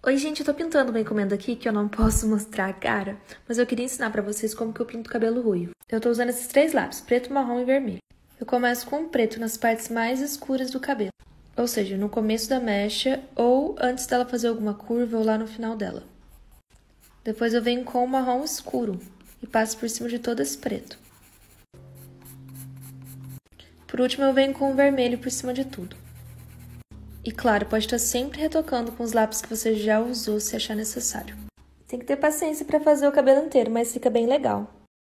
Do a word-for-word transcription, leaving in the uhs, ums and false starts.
Oi, gente, eu tô pintando uma encomenda aqui que eu não posso mostrar a cara, mas eu queria ensinar pra vocês como que eu pinto o cabelo ruivo. Eu tô usando esses três lápis, preto, marrom e vermelho. Eu começo com o preto nas partes mais escuras do cabelo, ou seja, no começo da mecha ou antes dela fazer alguma curva ou lá no final dela. Depois eu venho com o marrom escuro e passo por cima de todo esse preto. Por último, eu venho com o vermelho por cima de tudo. E claro, pode estar sempre retocando com os lápis que você já usou se achar necessário. Tem que ter paciência para fazer o cabelo inteiro, mas fica bem legal.